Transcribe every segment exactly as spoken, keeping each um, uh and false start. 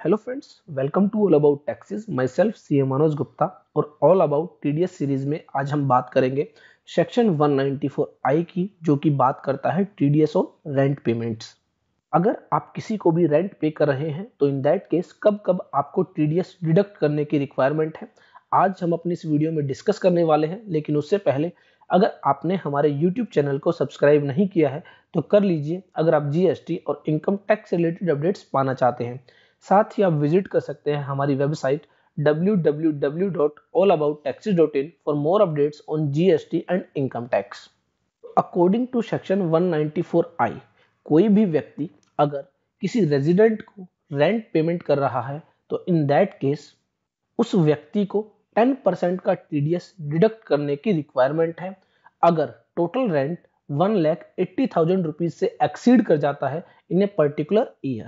Hello friends, welcome to all about taxes. Myself C A Manoj Gupta और all about TDS series में आज हम बात करेंगे section one ninety four I की, जो कि बात करता है टीडीएस और रेंट पेमेंट्स। अगर आप किसी को भी रेंट पे कर रहे हैं तो इन दैट केस कब कब आपको टीडीएस डिडक्ट करने की रिक्वायरमेंट है, आज हम अपनी इस वीडियो में डिस्कस करने वाले हैं। लेकिन उससे पहले अगर आपने हमारे यूट्यूब चैनल को सब्सक्राइब नहीं किया है तो कर लीजिए, अगर आप जीएसटी और इनकम टैक्स रिलेटेड अपडेट्स पाना चाहते हैं। साथ ही आप विजिट कर सकते हैं हमारी website W W W dot all about taxes dot in for more updates on GST and income tax. According to section one ninety four I, कोई भी व्यक्ति अगर किसी रेजिडेंट को रेंट पेमेंट कर रहा है तो इन दैट केस उस व्यक्ति को टेन परसेंट का टीडीएस डिडक्ट करने की रिक्वायरमेंट है अगर total rent one lakh eighty thousand rupees से एक्सीड कर जाता है इन ए पर्टिकुलर ईयर।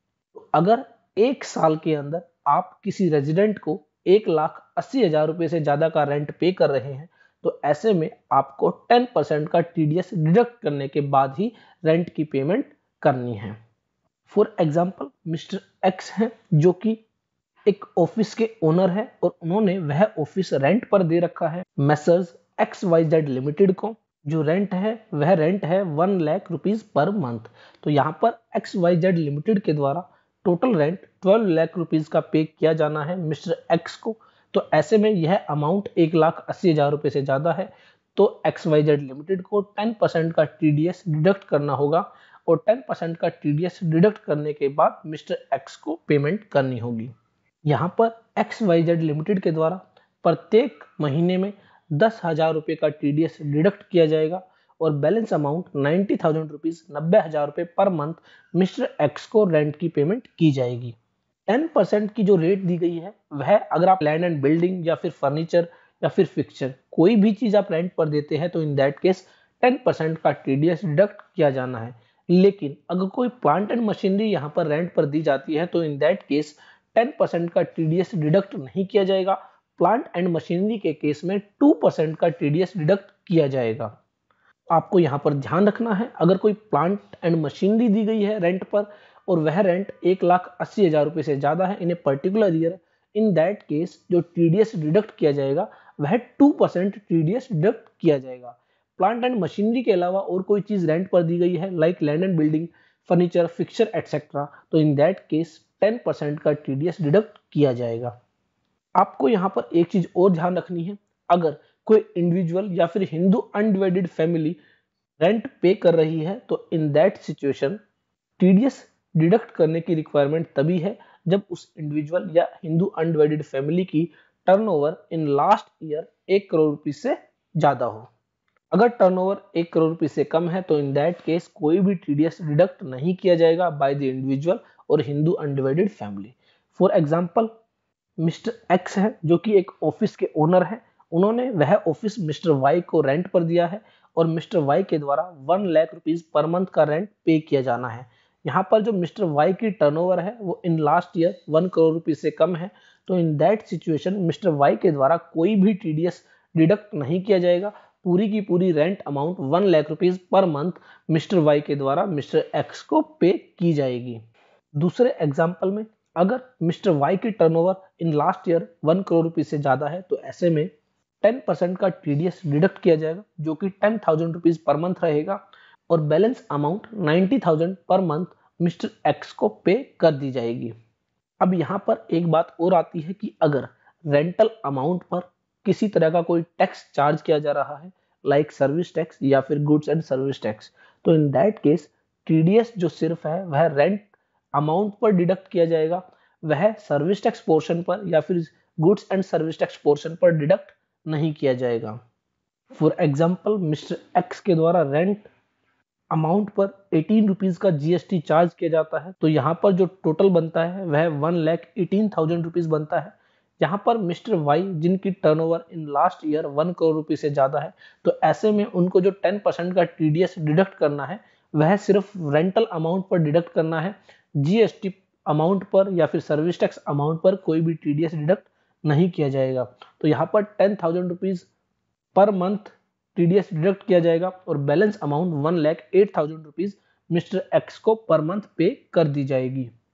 अगर एक साल के अंदर आप किसी रेजिडेंट को एक लाख अस्सी हजार रुपए से ज्यादा का रेंट पे कर रहे हैं तो ऐसे में आपको टेन परसेंट का टीडीएस डिडक्ट करने के बाद ही रेंट की पेमेंट करनी है। फॉर एग्जाम्पल, मिस्टर एक्स है जो कि एक ऑफिस के ओनर है और उन्होंने वह ऑफिस रेंट पर दे रखा है messrs X Y Z limited को। जो रेंट है वह रेंट है one lakh rupees per month. तो यहाँ पर एक्स वाई जेड लिमिटेड के द्वारा total rent twelve lakh rupees का पे किया जाना है मिस्टर एक्स को। तो ऐसे में यह अमाउंट एक लाख अस्सी हजार रुपए से ज्यादा है तो एक्स वाई जेड लिमिटेड को टेन परसेंट का टीडीएस डिडक्ट करना होगा और टेन परसेंट का टीडीएस डिडक्ट करने के बाद मिस्टर एक्स को पेमेंट करनी होगी। यहाँ पर एक्स वाई जेड लिमिटेड के द्वारा प्रत्येक महीने में दस हजार रुपए का टीडीएस डिडक्ट किया जाएगा और balance amount ninety thousand rupees नब्बे हजार रुपए पर मंथ मिस्टर एक्स को रेंट की पेमेंट की जाएगी। टेन परसेंट की जो रेट दी गई है वह अगर आप लैंड एंड बिल्डिंग या फिर फर्नीचर या फिर फिक्सचर कोई भी चीज आप रेंट पर देते हैं तो in that case ten percent का टीडीएस डिडक्ट किया जाना है। लेकिन अगर कोई प्लांट एंड मशीनरी यहाँ पर रेंट पर दी जाती है तो in that case ten percent का टीडीएस डिडक्ट नहीं किया जाएगा। प्लांट एंड मशीनरी के केस में टू परसेंट का टीडीएस डिडक्ट किया जाएगा। आपको यहाँ पर ध्यान रखना है, अगर कोई प्लांट एंड मशीनरी दी गई है रेंट पर और वह रेंट एक लाख अस्सी हजार रुपए से ज्यादा है in a particular year, in that case जो टीडीएस डिडक्ट किया जाएगा वह टू परसेंट टीडीएस डिडक्ट किया जाएगा। प्लांट एंड मशीनरी के अलावा और कोई चीज रेंट पर दी गई है like land and building, furniture, fixture etcetera, तो in that case ten percent का टीडीएस डिडक्ट किया जाएगा। आपको यहाँ पर एक चीज और ध्यान रखनी है, अगर कोई इंडिविजुअल या फिर हिंदू अनडिवाइडेड फैमिली रेंट पे कर रही है तो in that situation TDS deduct करने की रिक्वायरमेंट तभी है जब उस इंडिविजुअल या हिंदू अनडिवाइडेड फैमिली की टर्नओवर इन लास्ट ईयर एक करोड़ रुपीज से ज्यादा हो। अगर टर्नओवर एक करोड़ रुपए से कम है तो इन दैट केस कोई भी टीडीएस डिडक्ट नहीं किया जाएगा बाय द इंडिविजुअल और Hindu undivided family. For example, mister X है जो कि एक ऑफिस के ओनर है, उन्होंने वह ऑफिस मिस्टर वाई को रेंट पर दिया है और मिस्टर वाई के द्वारा one lakh rupees per month का रेंट पे किया जाना है। यहाँ पर जो मिस्टर वाई की टर्नओवर है वो in last year one crore rupees से कम है तो in that situation mister Y के द्वारा कोई भी टीडीएस डिडक्ट नहीं किया जाएगा। पूरी की पूरी rent amount one lakh rupees per month mister Y के द्वारा मिस्टर एक्स को पे की जाएगी। दूसरे एग्जाम्पल में, अगर मिस्टर वाई की turnover in last year one crore rupees से ज्यादा है तो ऐसे में टेन परसेंट का टीडीएस डिडक्ट किया जाएगा जो कि ten thousand rupees per month रहेगा और balance amount ninety thousand per month mister X को पे कर दी जाएगी। अब यहाँ पर एक बात और आती है कि अगर रेंटल अमाउंट पर किसी तरह का कोई टैक्स चार्ज किया जा रहा है लाइक सर्विस टैक्स या फिर गुड्स एंड सर्विस टैक्स, तो इन दैट केस टीडीएस जो सिर्फ है वह रेंट अमाउंट पर डिडक्ट किया जाएगा, वह सर्विस टैक्स पोर्शन पर या फिर goods and service tax portion पर डिडक्ट नहीं किया जाएगा। फॉर एग्जाम्पल, मिस्टर एक्स के द्वारा रेंट अमाउंट पर एटीन रुपीज का जीएसटी चार्ज किया जाता है तो यहाँ पर जो टोटल बनता है वह one lakh eighteen thousand rupees बनता है। यहाँ पर मिस्टर वाई जिनकी turnover in last year one crore रुपए से ज्यादा है तो ऐसे में उनको जो टेन परसेंट का टीडीएस डिडक्ट करना है वह सिर्फ रेंटल अमाउंट पर डिडक्ट करना है। जीएसटी अमाउंट पर या फिर सर्विस टैक्स अमाउंट पर कोई भी टीडीएस डिडक्ट नहीं किया जाएगा। तो यहाँ पर ten thousand rupees per month TDS deduct किया जाएगा और balance amount one lakh eight thousand rupees mister X को पर मंथ पे कर दी जाएगी।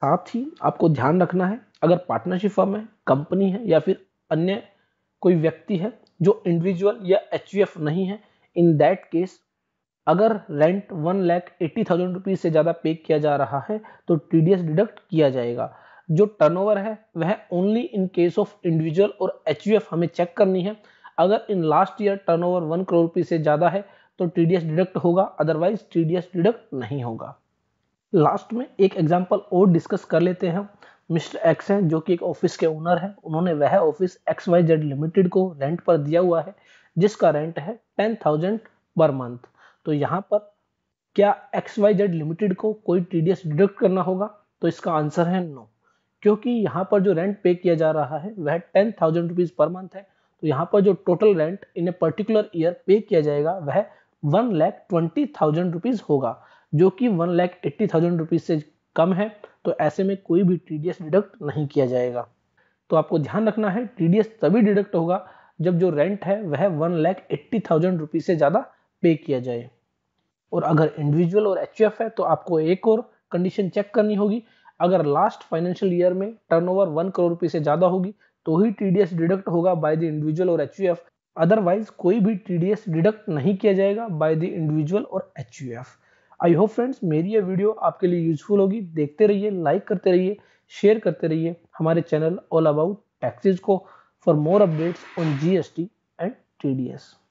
साथ ही आपको ध्यान रखना है, अगर पार्टनरशिप फर्म है, कंपनी है या फिर अन्य कोई व्यक्ति है जो इंडिविजुअल या एचयूएफ नहीं है, इन दैट केस अगर rent one lakh eighty thousand rupees से ज्यादा पे किया जा रहा है तो टीडीएस डिडक्ट किया जाएगा। जो टर्नओवर है वह only in case of individual और एचयूएफ हमें चेक करनी है। अगर in last year turnover one crore रुपए से ज्यादा है तो टीडीएस डिडक्ट होगा, अदरवाइज टीडीएस डिडक्ट नहीं होगा। लास्ट में एक एग्जांपल और डिस्कस कर लेते हैं। मिस्टर एक्स हैं जो कि एक ऑफिस के ओनर हैं, उन्होंने वह office X Y Z limited को रेंट पर दिया हुआ है जिसका रेंट है टेन थाउजेंड पर मंथ। तो यहाँ पर क्या एक्स वाई जेड लिमिटेड को कोई टीडीएस डिडक्ट करना होगा? तो इसका आंसर है नो, क्योंकि यहाँ पर जो रेंट पे किया जा रहा है वह ten thousand rupees per month है। तो यहाँ पर जो total rent in a particular year pay किया जाएगा वह one lakh twenty thousand rupees होगा, जो कि one lakh eighty thousand rupees से कम है। तो ऐसे में कोई भी टीडीएस डिडक्ट नहीं किया जाएगा। तो आपको ध्यान रखना है, टीडीएस तभी डिडक्ट होगा जब जो रेंट है वह one lakh eighty thousand rupees से ज्यादा पे किया जाए। और अगर इंडिविजुअल और एचयूएफ है तो आपको एक और कंडीशन चेक करनी होगी, अगर लास्ट फाइनेंशियल ईयर में टर्नओवर वन करोड़ रुपए से ज्यादा होगी तो ही टीडीएस डिडक्ट होगा बाय द इंडिविजुअल और एचयूएफ, अदरवाइज कोई भी टीडीएस डिडक्ट नहीं किया जाएगा बाय द इंडिविजुअल और एचयूएफ। आई होप फ्रेंड्स मेरी ये वीडियो आपके लिए यूजफुल होगी। देखते रहिए, लाइक करते रहिए, शेयर करते रहिए हमारे चैनल ऑल अबाउट टैक्सेस को for more updates on GST and TDS.